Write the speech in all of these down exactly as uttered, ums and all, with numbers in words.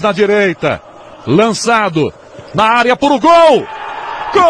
na direita. Lançado na área por gol. Gol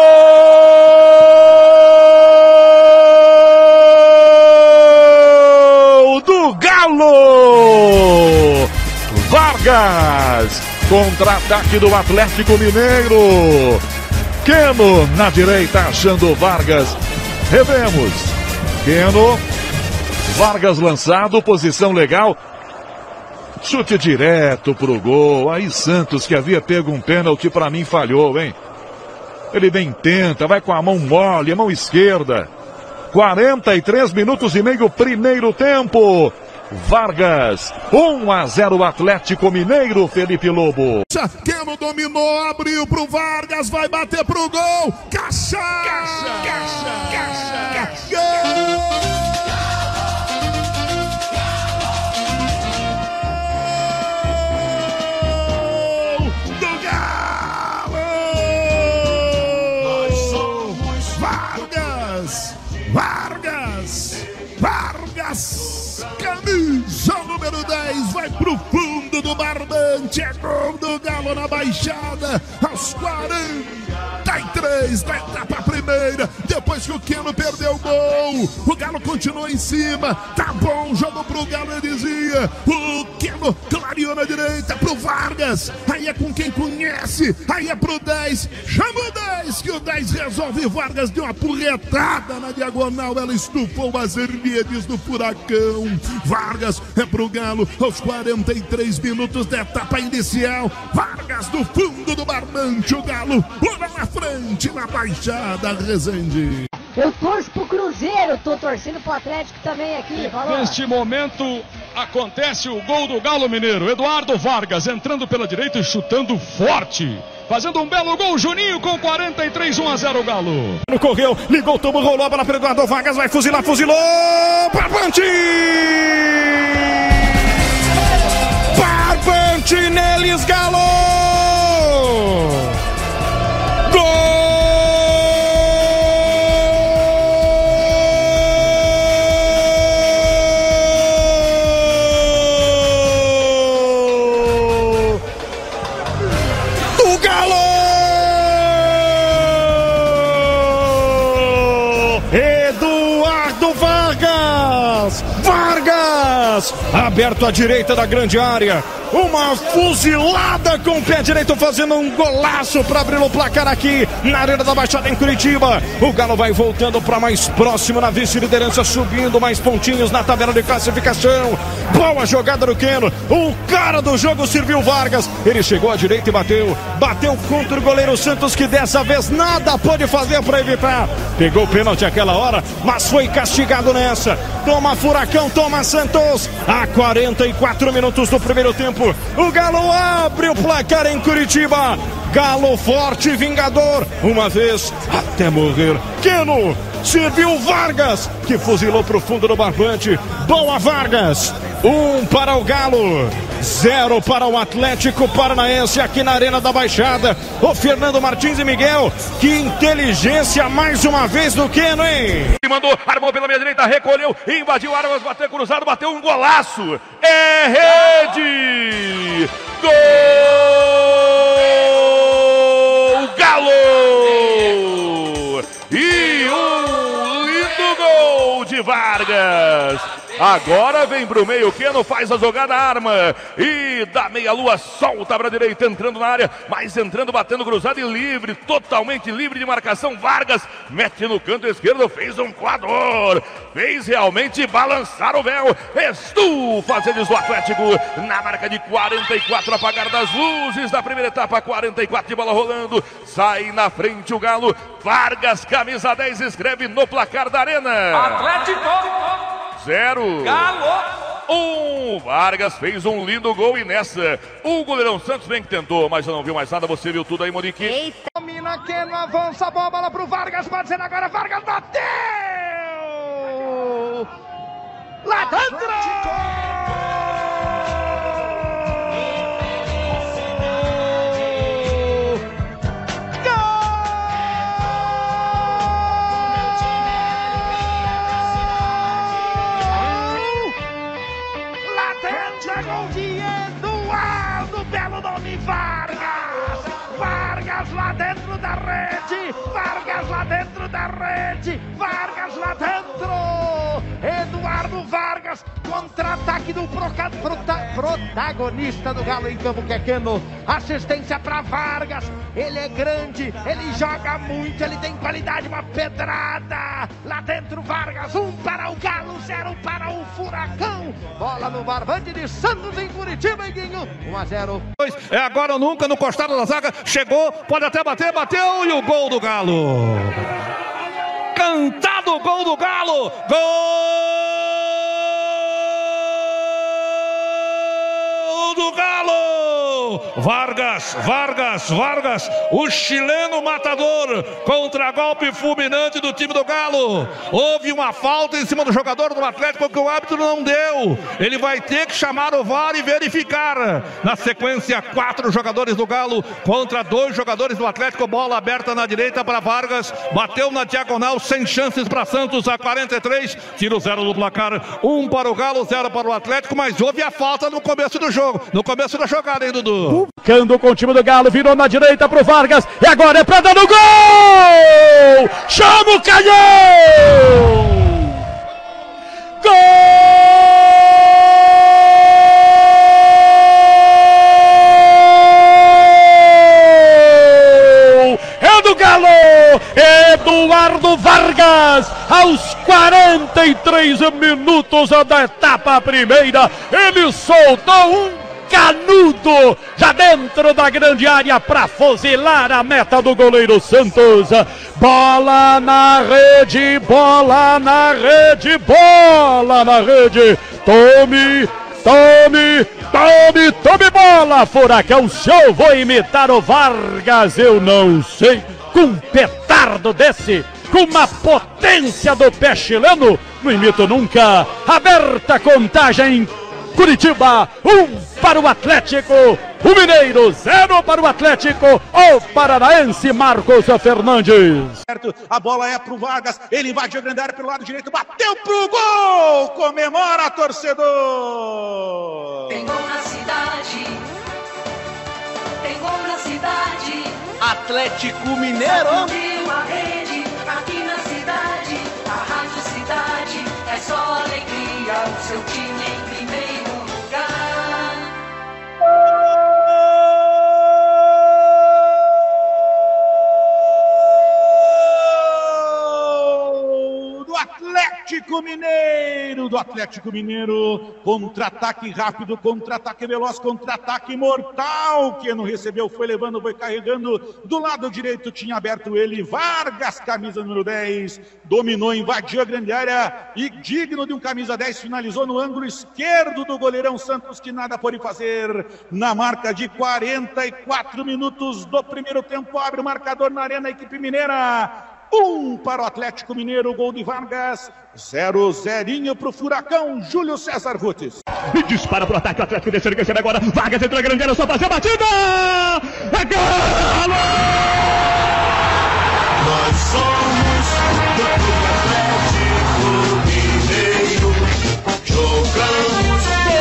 do Galo. Vargas. Contra-ataque do Atlético Mineiro. Keno na direita achando Vargas. Revemos. Keno. Vargas lançado, posição legal. Chute direto pro gol. Aí Santos, que havia pego um pênalti, pra mim falhou, hein? Ele bem tenta, vai com a mão mole, a mão esquerda. quarenta e três minutos e meio, primeiro tempo. Vargas, um a zero Atlético Mineiro, Felipe Lobo. Keno dominou, abriu pro Vargas, vai bater pro gol. Caixa! Caixa! Caixa! Caixa! Caixa! Gol! Vargas, Vargas, camisa número dez, vai pro fundo do barbante, é gol do Galo na Baixada, aos quarenta e três da etapa primeira, depois que o Keno perdeu o gol, o Galo continua em cima, tá bom, jogou pro Galo, ele dizia, o Keno clareou na direita pro Vargas, aí é com quem conhece, aí é pro dez, chama o dez, que o dez resolve, Vargas deu uma porretada na diagonal, ela estufou as redes do furacão, Vargas é pro Galo, aos quarenta e três minutos da etapa inicial, Vargas do fundo do barbante, o Galo pula na frente, na Baixada, Resende. Eu torço pro Cruzeiro, tô torcendo pro Atlético também aqui. Falou. Neste momento acontece o gol do Galo Mineiro. Eduardo Vargas entrando pela direita e chutando forte. Fazendo um belo gol, Juninho com quarenta e três, um a zero Galo. Correu, ligou o tubo, rolou a bola para Eduardo Vargas, vai fuzilar, fuzilou, Barbante! Barbante neles, Galo! Gol! Eduardo Vargas, Vargas, aberto à direita da grande área, uma fuzilada com o pé direito fazendo um golaço para abrir o placar aqui na Arena da Baixada em Curitiba. O Galo vai voltando para mais próximo na vice-liderança, subindo mais pontinhos na tabela de classificação. Boa jogada do Keno, o cara do jogo serviu Vargas, ele chegou à direita e bateu, bateu contra o goleiro Santos, que dessa vez nada pôde fazer para evitar. Pegou o pênalti aquela hora, mas foi castigado nessa. Toma Furacão, toma Santos. A quarenta e quatro minutos do primeiro tempo, o Galo abre o placar em Curitiba. Galo forte e vingador, uma vez até morrer. Keno serviu Vargas, que fuzilou pro fundo do barbante. Boa Vargas, um para o Galo, zero para o Atlético Paranaense aqui na Arena da Baixada. O Fernando Martins e Miguel, que inteligência mais uma vez do Keno, hein? Mandou, armou pela minha direita, recolheu, invadiu a área, bateu cruzado, bateu um golaço. É rede! Gol! Galo! E um lindo gol de Vargas. Agora vem pro meio, Keno faz a jogada, arma e da meia-lua solta para a direita, entrando na área, mas entrando, batendo cruzado e livre, totalmente livre de marcação. Vargas mete no canto esquerdo, fez um coador, fez realmente balançar o véu. Estufa as do Atlético na marca de quarenta e quatro, apagar das luzes da primeira etapa, quarenta e quatro de bola rolando, sai na frente o Galo. Vargas, camisa dez, escreve no placar da Arena. Atlético zero. Galo. Um. Vargas fez um lindo gol e nessa o goleirão Santos bem que tentou, mas já não viu mais nada. Você viu tudo aí, Monique? Eita. Domina, Keno avança, boa bola pro Vargas, pode ser agora, Vargas bateu! Lá dentro! Chegou de Eduardo, belo Tony Vargas! Vargas lá dentro da rede! Vargas lá dentro da rede! Vargas lá dentro! Eduardo Vargas, contra-ataque do proca, prota, protagonista do Galo em campo, que é Keno. Assistência para Vargas, ele é grande, ele joga muito, ele tem qualidade, uma pedrada. Lá dentro Vargas, um para o Galo, zero para o Furacão. Bola no barbante de Santos em Curitiba, Guinho, um a zero. É agora ou nunca, no costado da zaga, chegou, pode até bater, bateu e o gol do Galo. Cantado o gol do Galo, gol do Galo! Vargas, Vargas, Vargas, o chileno matador, contra-golpe fulminante do time do Galo. Houve uma falta em cima do jogador do Atlético que o árbitro não deu. Ele vai ter que chamar o V A R e verificar. Na sequência, quatro jogadores do Galo contra dois jogadores do Atlético. Bola aberta na direita para Vargas, bateu na diagonal, sem chances para Santos a quarenta e três. Tiro zero do placar, um para o Galo, zero para o Atlético, mas houve a falta no começo do jogo, no começo da jogada, hein, Dudu? Cando com o time do Galo, virou na direita pro Vargas, e agora é pra dar no gol! Chama o canhão! Gol! É do Galo! Eduardo Vargas, aos quarenta e três minutos da etapa primeira, ele soltou um canudo já dentro da grande área para fuzilar a meta do goleiro Santos. Bola na rede, bola na rede, bola na rede. Tome, tome, tome, tome bola, Furacão. Se eu vou imitar o Vargas, eu não sei. Com um petardo desse, com uma potência do pé chileno, não imito nunca. Aberta a contagem. Curitiba, um para o Atlético, o Mineiro, zero para o Atlético, o paranaense Marcos Fernandes. A bola é pro Vargas, ele invadiu a grande área pelo lado direito, bateu pro gol, comemora, torcedor. Tem gol na cidade, tem gol na cidade, Atlético Mineiro. Abriu a rede, aqui na cidade, a Rádio Cidade, é só alegria, o seu time em primeiro lugar. Do Atlético Mineiro, do Atlético Mineiro, contra-ataque rápido, contra-ataque veloz, contra-ataque mortal, que não recebeu, foi levando, foi carregando, do lado direito tinha aberto ele, Vargas, camisa número dez, dominou, invadiu a grande área e digno de um camisa dez, finalizou no ângulo esquerdo do goleirão Santos, que nada pôde fazer. Na marca de quarenta e quatro minutos do primeiro tempo, abre o marcador na Arena, equipe mineira. Um para o Atlético Mineiro, gol de Vargas, zero, zerinho para o Furacão, Júlio César Rutes. E dispara para o ataque, o Atlético deixa ele recebe agora, Vargas entrou na grande área, só fazer a batida! É gol! Nós somos do Atlético Mineiro, jogamos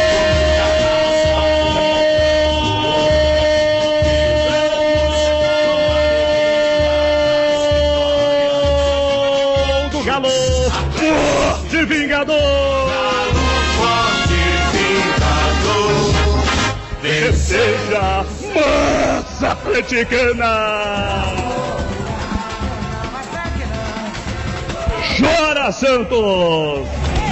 Galo, forte vingador! Galo, forte vingador! Seja massa atleticana! Chora, Santos!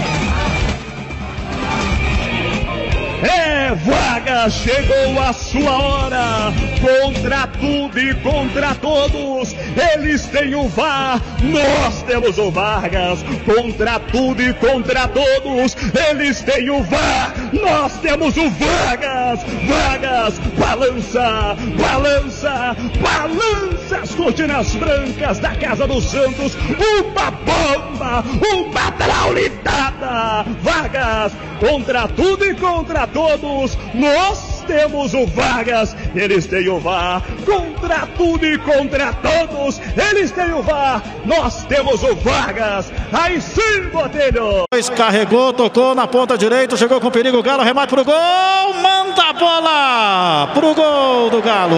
É, Vargas, chegou a sua hora, contra tudo e contra todos, eles têm o V A R, nós temos o Vargas, contra tudo e contra todos, eles têm o V A R, nós temos o Vargas, Vargas, balança, balança, balança as cortinas brancas da Casa dos Santos, uma bomba, uma traulitada, Vargas, contra tudo e contra todos, nós temos o Vargas, eles têm o V A R. Contra tudo e contra todos, eles têm o V A R, nós temos o Vargas. Aí sim, Botelho! Carregou, tocou na ponta direita, chegou com perigo, o Galo, remate pro gol, manda a bola pro gol do Galo.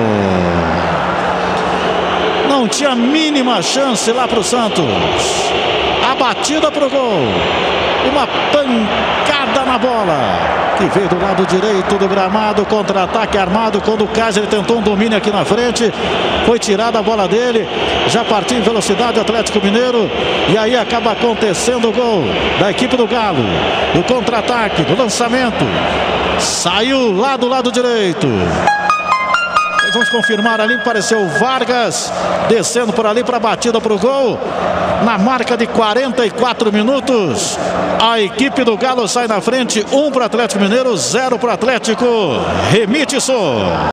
Não tinha mínima chance lá pro Santos. A batida pro gol. Uma pancada na bola que veio do lado direito do gramado, contra-ataque armado quando o Kaiser tentou um domínio aqui na frente, foi tirada a bola dele, já partiu em velocidade o Atlético Mineiro e aí acaba acontecendo o gol da equipe do Galo, do contra-ataque, do lançamento, saiu lá do lado direito. Vamos confirmar ali, pareceu o Vargas descendo por ali para a batida para o gol. Na marca de quarenta e quatro minutos, a equipe do Galo sai na frente, um para o Atlético Mineiro, zero para o Atlético. Remite só.